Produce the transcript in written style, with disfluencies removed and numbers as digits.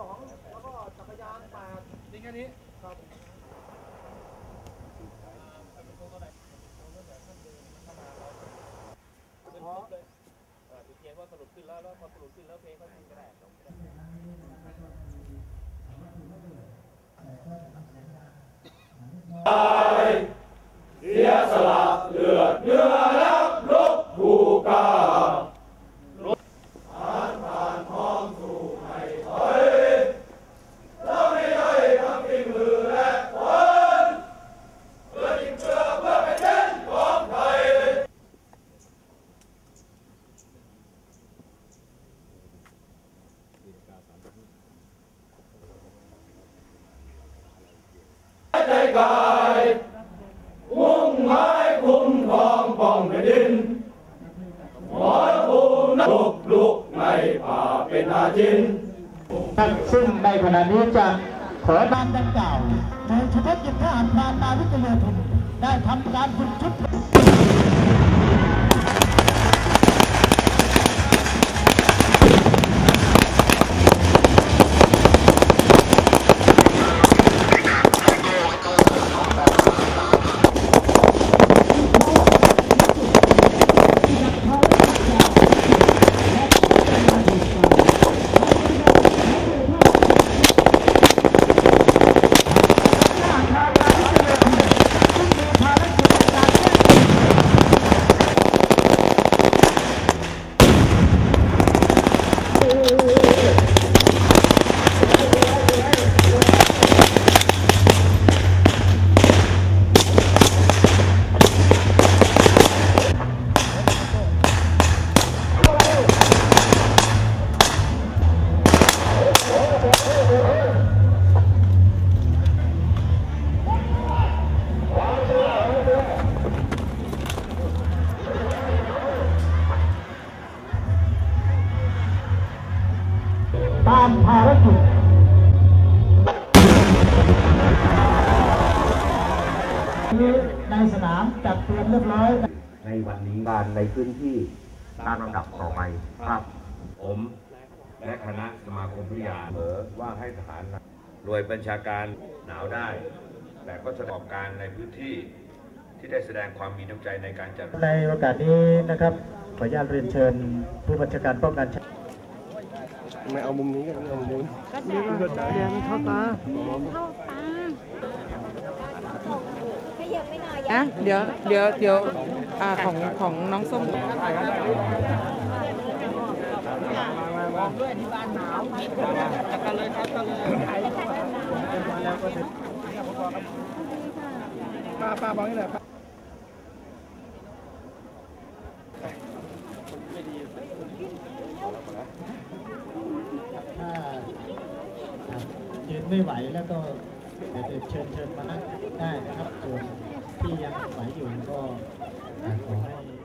2แล้วก็จักรยาน8นี่แค่นี้ครับเพราะจุดเทียนว่าสรุปขึ้นแล้วพอสรุปขึ้นแล้วเพลงก็ขึ้นก็ได้เสียสละเลือดเนื้อนักรบผู้กล้าผ่านพ้องสู่ไม่ถอยเราไม่ย่อยทำฝีมือและขวัญเพื่อทิ้งเพื่อเป็นเช่นของไทยใจกายมุ่งหมายคุ้มครองป้องแผ่นดินหมอนภูมินักลุกในป่าเป็นอาจินซึ่งในขณะนี้จะขอบ้านดังกล่าวโดยเฉพาะกิจทหารพรานนาวิกโยธินได้ทำการฝึกชุดตามภารกิจในสนามจัดเตรียมเรียบร้อยในวันนี้การในพื้นที่ตามลำดับต่อไปครับผมและคณะสมาคมพิทยาเสนอว่าให้ทหารหน่วยบัญชาการหนาวได้แต่ก็ประกอบการในพื้นที่ที่ได้แสดงความมีน้ำใจในการจัดในโอกาสนี้นะครับขออนุญาตเรียนเชิญผู้บัญชาการป้องกันไม่เอามุมนี้กันเอามุมนี้ก็ได้เรียนเข้าตาขยับไม่หน่อยอ่ะเดี๋ยวของน้องส้มด้วยที่บ้านหนาวกันเลยครับกันเลยป้าบอกนี่แหละถ้ายืนไม่ไหวแล้วก็เดี๋ยวเชิญมานั่งได้นะครับส่วนที่ยังไหวอยู่ก็ขอให้